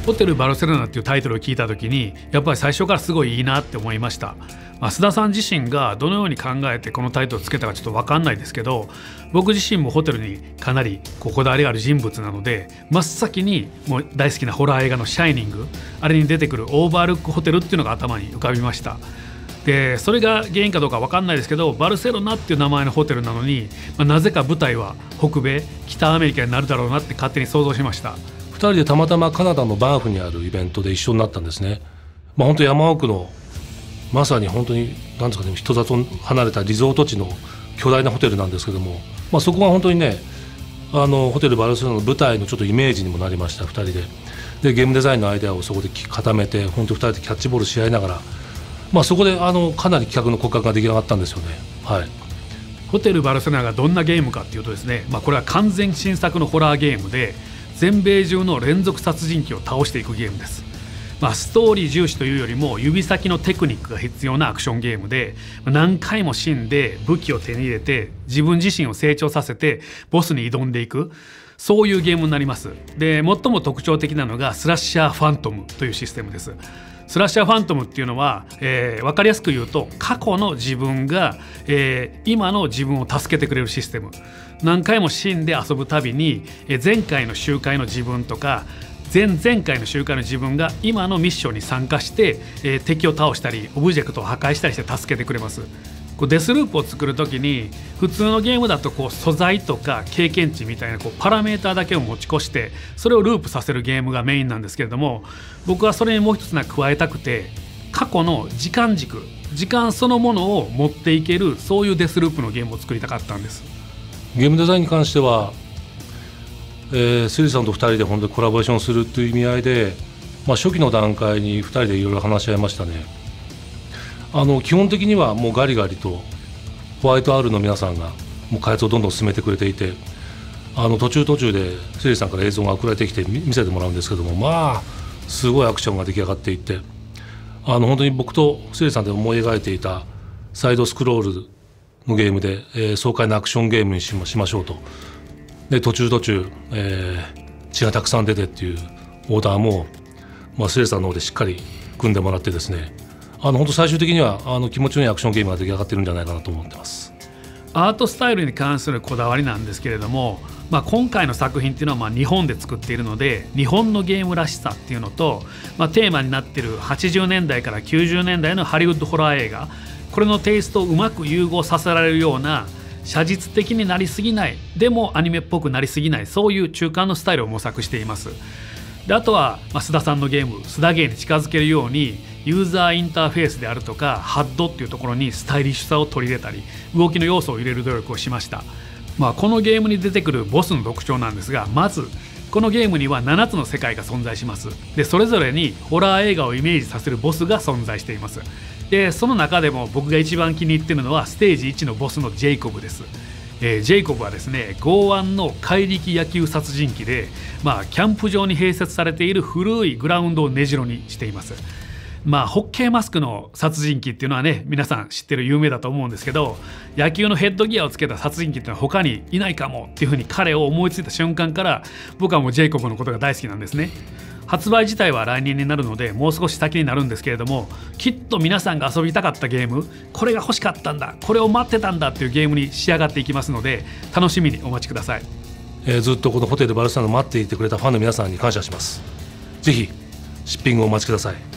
ホテルバルセロナっていうタイトルを聞いた時にやっぱり最初からすごいいいなって思いました。須田さん自身がどのように考えてこのタイトルをつけたかちょっと分かんないですけど、僕自身もホテルにかなりこだわりがある人物なので、真っ先にもう大好きなホラー映画のシャイニング、あれに出てくるオーバールックホテルっていうのが頭に浮かびました。でそれが原因かどうか分かんないですけど、バルセロナっていう名前のホテルなのに、なぜか舞台は北米北アメリカになるだろうなって勝手に想像しました。 2人でたまたまカナダのバンフにあるイベントで一緒になったんですね。本当山奥のまさに本当に何ですかね、人里離れたリゾート地の巨大なホテルなんですけども、そこが本当にね、ホテルバルセロナの舞台のちょっとイメージにもなりました。2人でゲームデザインのアイデアをそこで固めて、本当2人でキャッチボールし合いながら、そこでかなり企画の骨格が出来上がったんですよね。はい、 ホテルバルセロナがどんなゲームかっていうとですね、これは完全新作のホラーゲームで、全米中の連続殺人鬼を倒していくゲームです。ストーリー重視というよりも指先のテクニックが必要なアクションゲームで、何回も死んで武器を手に入れて自分自身を成長させてボスに挑んでいく、そういうゲームになります。で最も特徴的なのがスラッシャーファントムというシステムです。スラッシャーファントムっていうのは、分かりやすく言うと過去の自分が、今の自分を助けてくれるシステム。何回も死んで遊ぶたびに、前回の集会の自分とか前々回の集会の自分が今のミッションに参加して、敵を倒したりオブジェクトを破壊したりして助けてくれます。デスループを作るときに普通のゲームだと素材とか経験値みたいなパラメーターだけを持ち越してそれをループさせるゲームがメインなんですけれども、僕はそれにもう一つ加えたくて、過去の時間軸、時間そのものを持っていける、そういうデスループのゲームを作りたかったんです。 ゲームデザインに関してはスリさんと2人で本当にコラボレーションするという意味合いで、初期の段階に2人でいろいろ話し合いましたね。基本的にはもうガリガリとホワイト R の皆さんがもう開発をどんどん進めてくれていて、途中でスリさんから映像が送られてきて見せてもらうんですけども、すごいアクションが出来上がっていって、本当に僕とスリさんで思い描いていたサイドスクロールのゲームで、爽快なアクションゲームにしましょうと。で途中、血がたくさん出てっていうオーダーも、スレさんの方でしっかり組んでもらってですね、本当最終的には気持ちのいいアクションゲームが出来上がってるんじゃないかなと思ってます。 アートスタイルに関するこだわりなんですけれども、今回の作品っていうのは日本で作っているので、日本のゲームらしさっていうのと、テーマになっている80年代から90年代のハリウッドホラー映画、これのテイストをうまく融合させられるような、写実的になりすぎない、でもアニメっぽくなりすぎない、そういう中間のスタイルを模索しています。であとは、須田さんのゲーム須田ゲーに近づけるようにユーザーインターフェースであるとかハッドっていうところにスタイリッシュさを取り入れたり、動きの要素を入れる努力をしました。このゲームに出てくるボスの特徴なんですが、まずこのゲームには7つの世界が存在します。でそれぞれにホラー映画をイメージさせるボスが存在しています。でその中でも僕が一番気に入っているのはステージ1のボスのジェイコブです。ジェイコブはですね、剛腕の怪力野球殺人鬼で、キャンプ場に併設されている古いグラウンドを根城にしています。ホッケーマスクの殺人鬼っていうのはね、皆さん知ってる有名だと思うんですけど、野球のヘッドギアをつけた殺人鬼っていうのは他にいないかもっていうふうに彼を思いついた瞬間から、僕はもうジェイコブのことが大好きなんですね。発売自体は来年になるのでもう少し先になるんですけれども、きっと皆さんが遊びたかったゲーム、これが欲しかったんだ、これを待ってたんだっていうゲームに仕上がっていきますので、楽しみにお待ちください。 ずっとこのホテルバルセロナを待っていてくれたファンの皆さんに感謝します。ぜひ出品をお待ちください。